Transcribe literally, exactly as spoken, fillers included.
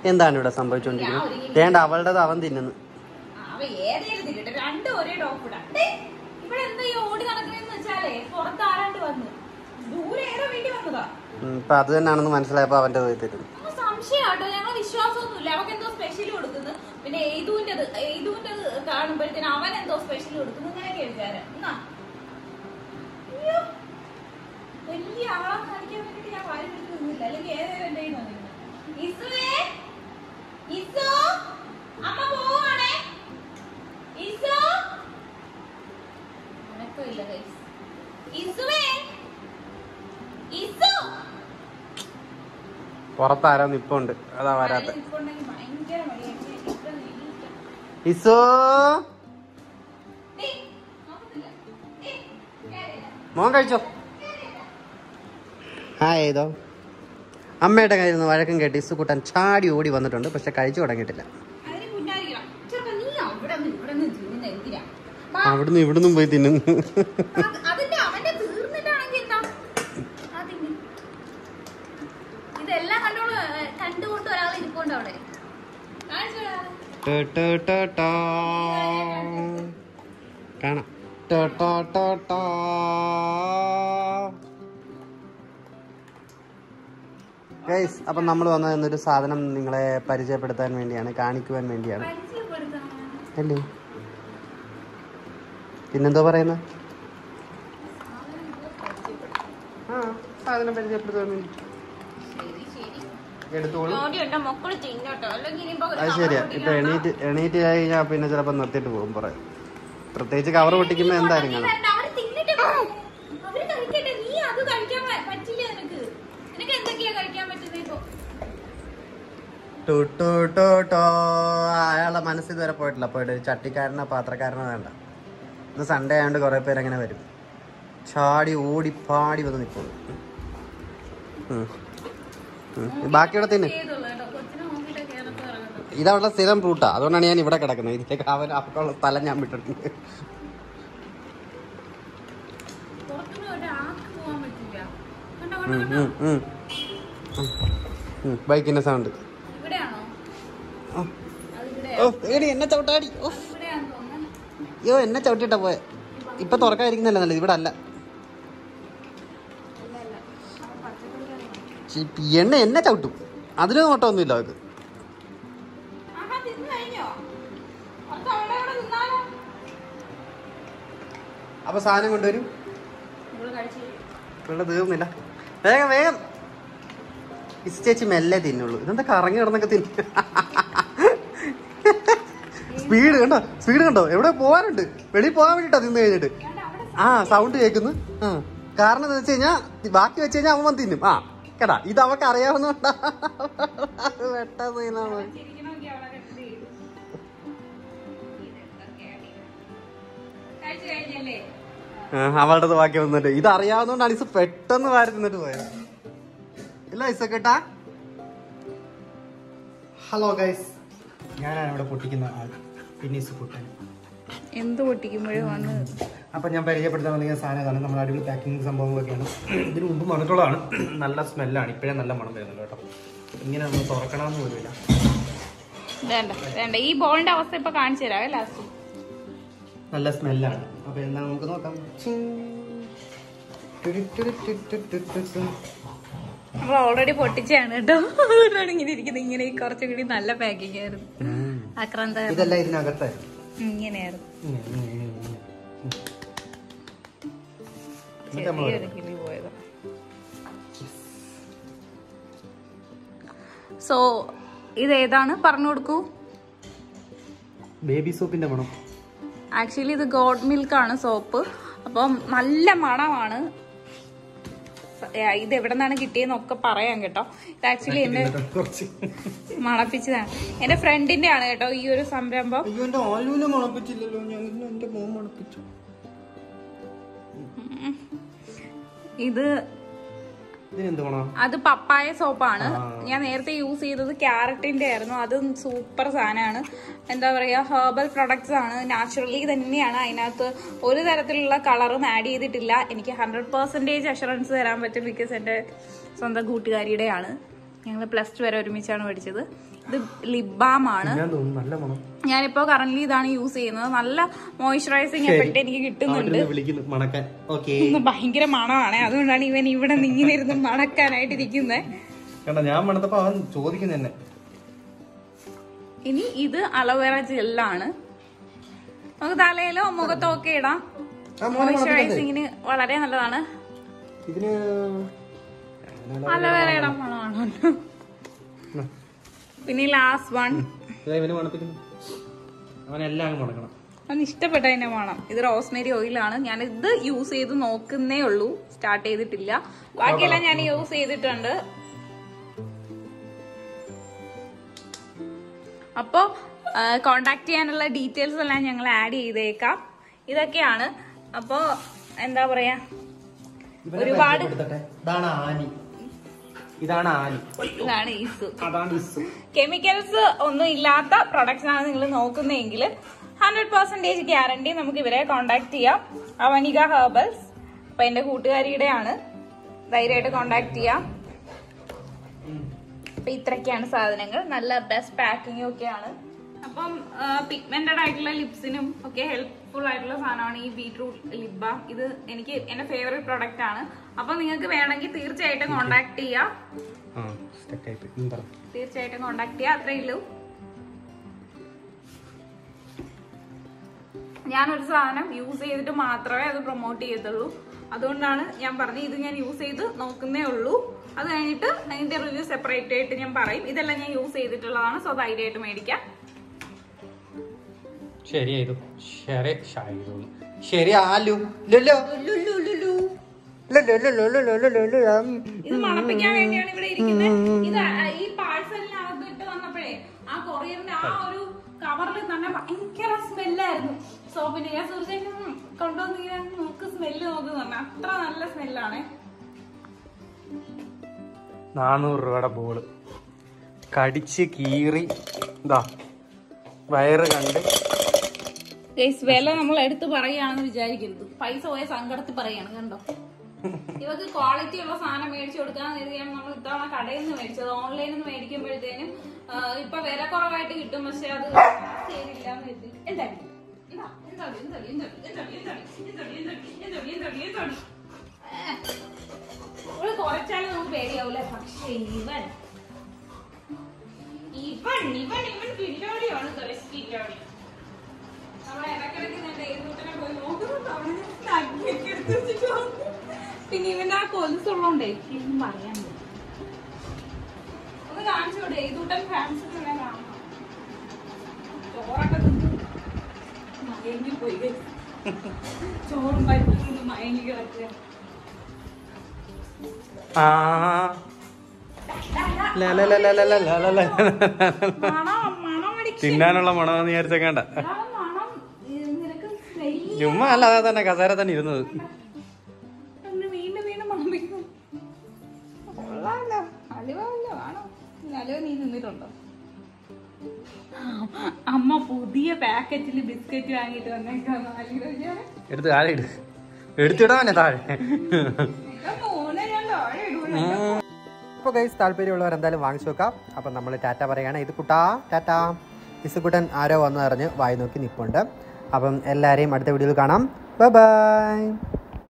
എന്താണ് ഇവിടെ സംഭവിച്ചുകൊണ്ടിരിക്കുന്നത്? വേണ്ട, അവളുടേത് അവൻ തിന്നുന്നു. ഇപ്പൊ അത് തന്നെയാണെന്ന് മനസ്സിലായപ്പോ അവന്റെ തരുന്നു. സംശയമാട്ടോ, ഞങ്ങൾ വിശ്വാസമൊന്നുമില്ല. അവർക്ക് എന്തോ സ്പെഷ്യൽ കൊടുക്കുന്നു. പിന്നെ എയ്തുവിൻ്റെത് എയ്തുവിൻ്റെത് കാണുമ്പോഴത്തേന് അവൻ എന്തോ സ്പെഷ്യൽ കൊടുക്കുന്നു. ഇങ്ങനെയൊക്കെ വിചാരം. വലിയ ആളെ കാണിക്കാൻ വേണ്ടിട്ട് ഞാൻ വാരി പിടിക്കുന്നില്ല. അല്ലെങ്കിൽ ഏതേലും എന്റെ കയ്യിൽ വന്നിരുന്നു. ഇസുവേ, ഇസു, അമ്മ പോവാണേ. ഇസു അനക്കമില്ല ഗൈസ്. ഇസുവേ, ഇസു പുറത്താരോ നിപ്പുണ്ട്, അതാ വരാത്ത. ഇസോ മോൻ കഴിച്ചോ? ആ ഏതോ അമ്മയുടെ കയ്യിൽ നിന്ന് വഴക്കം കേട്ട് ഇസു കൂട്ടാൻ ചാടി ഓടി വന്നിട്ടുണ്ട്. പക്ഷെ കഴിച്ചു തുടങ്ങിയിട്ടില്ല. അവിടുന്ന് ഇവിടുന്നും പോയി തിന്നുന്നു. കാണാം. ഗൈസ്, അപ്പം നമ്മൾ വന്നത് എന്നൊരു സാധനം നിങ്ങളെ പരിചയപ്പെടുത്താൻ വേണ്ടിയാണ്, കാണിക്കുവാൻ വേണ്ടിയാണ്. അല്ലേ? പിന്നെന്തോ പറയുന്നത്? ആ സാധനം പരിചയപ്പെടുത്താൻ വേണ്ടി എടുത്തോളൂ. അത് ശരിയാ. ഇപ്പൊ എണീറ്റ് എണീറ്റ് കഴിഞ്ഞാൽ പിന്നെ ചിലപ്പോ നിർത്തിയിട്ട് പോകും പറയാം. പ്രത്യേകിച്ച് കവർ പൊട്ടിക്കുമ്പോ എന്തായാലും കാണാം. അയാളുടെ മനസ്സിൽ ഇതുവരെ പോയിട്ടില്ല. പോയിട്ട് ചട്ടിക്കാരനോ പാത്രക്കാരനോ വേണ്ട. ഇന്ന് സൺഡേ ആയതുകൊണ്ട് കുറെ പേര് അങ്ങനെ വരും. ചാടി ഓടി പാടി വന്ന് നിൽക്കുള്ളൂ. ബാക്കിയുടെ തിന്ന്. ഇതവളുടെ സ്ഥിരം ഫ്രൂട്ടാ, അതുകൊണ്ടാണ് ഞാൻ ഇവിടെ കിടക്കുന്നത്. ഇതിലേക്ക് അവൻ അപ്പുള്ള സ്ഥലം ഞാൻ വിട്ടിട്ടുണ്ട്. ബൈക്കിന്റെ സൗണ്ട്. എന്നെ ചവിട്ടാടി. അയ്യോ, എന്നെ ചവിട്ടിട്ടാ പോയെ. ഇപ്പൊ തുറക്കാതിരിക്കുന്നല്ല നല്ലത്. ഇവിടെ അല്ല. എണ്ണ എന്നെ ചവിട്ടും. അതിന് നോട്ടമൊന്നുമില്ല അവർക്ക്. അപ്പൊ സാധനം കൊണ്ടുവരും. ഇവിടെ തീർന്നില്ല. വേഗം വേഗം. ഇസ് ചേച്ചി മെല്ലെ തിന്നുള്ളൂ. ഇതെന്താ കറങ്ങി കിടന്നൊക്കെ തിന്നു. സ്പീഡ് കണ്ടോ, സ്പീഡ് കണ്ടോ. എവിടെ പോവാനുണ്ട്, വെളിയിൽ പോകാൻ വേണ്ടിട്ടാ തിന്നു കഴിഞ്ഞിട്ട്. ആ സൗണ്ട് കേൾക്കുന്നു. ആ കാരണം എന്താ വെച്ച് കഴിഞ്ഞാ ബാക്കി വെച്ച് കഴിഞ്ഞാൽ അവൻ തിന്നും. ആ കേട്ടാ, ഇത് അവക്ക് അറിയാവുന്നോണ്ടാ. വെട്ടീനാണ്. അവളുടെ ബാക്കി വന്നിട്ട് ഇത് അറിയാവുന്നോണ്ടാണ് ഇസ് പെട്ടെന്ന് വാരി തിന്നിട്ട് പോയത്. ഇല്ല ഇസക്കേട്ടാ. ഹലോ ഗൈസ്, ഞാനാണ് ഇവിടെ പൊട്ടിക്കുന്ന ആൾ. പിന്നെ ഇസ് പൊട്ടാൻ എന്ത് പൊട്ടിക്കുമ്പോഴും വന്ന്. അപ്പം ഞാൻ പരിചയപ്പെടുത്താൻ വന്നിരിക്കുന്ന സാധനമാണ്. നമ്മുടെ അടിപൊളി പാക്കിംഗ് സംഭവങ്ങളൊക്കെയാണ്. ഇതിന് മുമ്പ് മണത്തുള്ളതാണ്. നല്ല സ്മെല്ലാണ്. ഇപ്പോഴേ നല്ല മണം വരുന്നുണ്ട് കേട്ടോ. ഇങ്ങനെ നമ്മൾ തുറക്കണമെന്ന് പോലുമില്ല. വേണ്ട വേണ്ട, ഈ ബോളിന്റെ അവസ്ഥ ഇപ്പൊ കാണിച്ചു തരാം. ലാസ്റ്റ് നല്ല സ്മെല്ലാണ്. അപ്പൊ എന്താ നമുക്ക് നോക്കാം. നമ്മൾ ഓൾറെഡി പൊട്ടിച്ചാണ് കേട്ടോ. അതുകൊണ്ടാണ് ഇങ്ങനെ ഇരിക്കുന്നത്. ഇങ്ങനെ കുറച്ചും കൂടി നല്ല പാക്കിംഗ് ആയിരുന്നു. ആക്രാന്ത ഇതെല്ലാം ഇതിനകത്തായിരുന്നു. ഇങ്ങനെയായിരുന്നു. സോ ഇതേതാണ് പറഞ്ഞു കൊടുക്കൂ. ബേബി സോപ്പിന്റെ മണം. ആക്ച്വലി ഇത് ഗോഡ് മിൽക്ക് ആണ് സോപ്പ്. അപ്പം നല്ല മണമാണ്. ഇത് എവിടെ നിന്നാണ് കിട്ടിയെന്നൊക്കെ പറയാം കേട്ടോ. ഇത് ആക്ച്വലി എന്നെ മണപ്പിച്ചതാണ്. എന്റെ ഫ്രണ്ടിന്റെ ആണ് കേട്ടോ ഈ ഒരു സംരംഭം. ഇത് അത് പപ്പായ സോപ്പാണ്. ഞാൻ നേരത്തെ യൂസ് ചെയ്തത് ക്യാരറ്റിന്റെ ആയിരുന്നു. അതും സൂപ്പർ സാധനമാണ്. എന്താ പറയാ, ഹെർബൽ പ്രൊഡക്ട്സ് ആണ്. നാച്ചുറലി തന്നെയാണ്. അതിനകത്ത് ഒരു തരത്തിലുള്ള കളറും ആഡ് ചെയ്തിട്ടില്ല. എനിക്ക് ഹൺഡ്രഡ് പെർസെന്റേജ് അഷുറൻസ് തരാൻ പറ്റും. ബിക്കോസ് എന്റെ സ്വന്തം കൂട്ടുകാരിയുടെയാണ്. ഞങ്ങൾ പ്ലസ് ടു വരെ ഒരുമിച്ചാണ് പഠിച്ചത്. ഇത് ലിപ് ബാം ആണ്. ഞാനിപ്പോ കറന്റ് ഇതാണ് യൂസ് ചെയ്യുന്നത്. നല്ല മോയ്സ്ചറൈസിങ് എഫക്ട് എനിക്ക് കിട്ടുന്നുണ്ട്. ഭയങ്കര മണമാണ്, അതുകൊണ്ടാണ് ഇവൻ ഇവിടെ നിങ്ങിനിരുന്ന് മണക്കാനായിട്ടിരിക്കുന്നത്. ഇനി ഇത് അലോവേറ ജെല്ലാണ്. നമുക്ക് തലയിലോ മുഖത്തോ ഒക്കെ ഇടാം. മോയ്സ്ചറൈസിങ്ങിന് വളരെ നല്ലതാണ്. അലോവേറയുടെ മണമാണ്. പിന്നെ ലാസ്റ്റ് വൺ അവന് ഇഷ്ടപ്പെട്ടതിന്റെ മണം. ഇത് റോസ്മേരി ഓയിലാണ്. ഞാൻ ഇത് യൂസ് ചെയ്ത് നോക്കുന്നേ ഉള്ളൂ, സ്റ്റാർട്ട് ചെയ്തിട്ടില്ല. ബാക്കിയെല്ലാം ഞാൻ യൂസ് ചെയ്തിട്ടുണ്ട്. അപ്പോ കോണ്ടാക്ട് ചെയ്യാനുള്ള ഡീറ്റെയിൽസ് എല്ലാം ഞങ്ങൾ ആഡ് ചെയ്തേക്കാം. ഇതൊക്കെയാണ്. അപ്പോ എന്താ പറയാ, ഒരുപാട് ഇതാണ് ഈസു. കെമിക്കൽസ് ഒന്നും ഇല്ലാത്ത പ്രൊഡക്ട്സ് ആണ് നിങ്ങൾ നോക്കുന്നതെങ്കിൽ ഹൺഡ്രഡ് പെർസെന്റേജ് ഗ്യാരണ്ടി നമുക്ക് ഇവരെ കോണ്ടാക്ട് ചെയ്യാം. അവനിക ഹെർബൽസ്. അപ്പൊ എന്റെ കൂട്ടുകാരിയുടെയാണ്, ധൈര്യമായിട്ട് കോണ്ടാക്ട് ചെയ്യാം. അപ്പൊ ഇത്രയൊക്കെയാണ് സാധനങ്ങൾ. നല്ല ബെസ്റ്റ് പാക്കിംഗ് ഒക്കെയാണ്. അപ്പം പിഗ്മെന്റഡ് ആയിട്ടുള്ള ലിപ്സിനും ഒക്കെ ഹെൽപ്ഫുൾ ആയിട്ടുള്ള സാധനമാണ് ഈ ബീട്രൂട്ട് ലിപ് ബാം. ഇത് എനിക്ക് എന്റെ ഫേവറേറ്റ് പ്രൊഡക്റ്റ് ആണ്. അപ്പൊ നിങ്ങൾക്ക് വേണമെങ്കിൽ തീർച്ചയായിട്ടും കോണ്ടാക്ട് ചെയ്യാം. തീർച്ചയായിട്ടും കോണ്ടാക്ട് ചെയ്യാം. അത്രേ ഉള്ളൂ. ഞാനൊരു സാധനം യൂസ് ചെയ്തിട്ട് മാത്രമേ അത് പ്രൊമോട്ട് ചെയ്യത്തുള്ളൂ. അതുകൊണ്ടാണ് ഞാൻ പറഞ്ഞത് ഇത് ഞാൻ യൂസ് ചെയ്ത് നോക്കുന്നേ ഉള്ളൂ. അത് കഴിഞ്ഞിട്ട് അതിന്റെ റിവ്യൂ സെപ്പറേറ്റ് ആയിട്ട് ഞാൻ പറയും. ഇതെല്ലാം ഞാൻ യൂസ് ചെയ്തിട്ടുള്ളതാണ്. സോ ധൈര്യമായിട്ട് മേടിക്കാം. ഇത് മണപ്പിക്കാൻ വേണ്ടിയാണ് ഇവിടെ ഇരിക്കുന്നത്. ഇത് ഈ പാഴ്സലിനകത്ത് ഇട്ട് വന്നപ്പോഴേ ആ കൊറിയറിന്റെ ആ ഒരു കവറിൽ തന്നെ ഭയങ്കര സ്മെല്ലായിരുന്നു. സോപ്പിന്റെ ഞാൻ സുഹൃത്തുക്കളും കൊണ്ടുവന്ന് നോക്ക് സ്മെല്ല് നോക്കുന്നു പറഞ്ഞ അത്ര നല്ല സ്മെല്ലാണ്. നാനൂറ് രൂപയുടെ ബോള് കടിച്ച് കീറി ഇതാ വയറ് കണ്ട്. വില നമ്മൾ എടുത്ത് പറയുകയാണെന്ന് വിചാരിക്കരുത്. പൈസ പോയ സങ്കടത്തിൽ പറയാണ്. കണ്ടോ, ഇവർക്ക് ക്വാളിറ്റി ഉള്ള സാധനം മേടിച്ചു കൊടുക്കാന്ന് കരുതിയാണ് നമ്മൾ ഇത്തവണ കടയിൽ നിന്ന് മേടിച്ചത്. ഓൺലൈനിൽ നിന്ന് മേടിക്കുമ്പോഴത്തേനും ഇപ്പൊ വില കുറവായിട്ട് കിട്ടും, പക്ഷെ അത് ശരിയില്ലാന്ന് കരുതി. എന്തായാലും കുറച്ചാലും നമുക്ക് പേടിയാവൂല. പക്ഷെ ഇവൻ ഇവൻ ഇവൻ ഇവൻ കില്ലോടിയാണ്. കില്ലോടി നമ്മളെ ഇടക്കിടക്ക് ഞാൻ ഡേയ്സൂട്ടനെ പോയി നോക്കുന്നുണ്ട്. അവിടെ നഗ്ഗൊക്കെ എടുത്ത് വെച്ചിട്ട് വന്നു. പിന്നെ ഇവന്റെ ആ കൊലുസുള്ളോണ്ടേ ഇന്നും പറയാൻ പറ്റും. ഒന്ന് കാണിച്ചോ ഡേയ്സൂട്ടൻ ഫാൻസ് കാണാം. ചോറൊക്കെ തിന്നു മയങ്ങി പോയി. ചോറും പരിപ്പും മയങ്ങി കിടക്കുക. തിന്നാനുള്ള മണമെന്ന് വിചാരിച്ചേക്കണ്ട. ചുമ്മാ അല്ല, അതാ തന്നെ കസേര തന്നെ ഇരുന്നത്. വീണ്ടും വീണ്ടും മണപ്പിക്കും. നീ നിന്നിട്ടുണ്ടോ? അമ്മ പുതിയ പാക്കറ്റില് ബിസ്ക്കറ്റ് വാങ്ങിട്ട് വന്നേക്കാണ്. എടുത്ത് താഴെ ഇട്. എടുത്തിടാനെ താഴെ. അപ്പോൾ ഗൈസ് താല്പര്യമുള്ളവർ എന്തായാലും വാങ്ങിച്ചു വെക്കാം. അപ്പം നമ്മൾ ടാറ്റ പറയുകയാണ്. ഇത് കുട്ടാ ടാറ്റ. ഇസുകുട്ടൻ ആരോ വന്നു പറഞ്ഞ് വായി നോക്കി നിൽപ്പുണ്ട്. അപ്പം എല്ലാവരെയും അടുത്ത വീഡിയോയിൽ കാണാം. Bye by.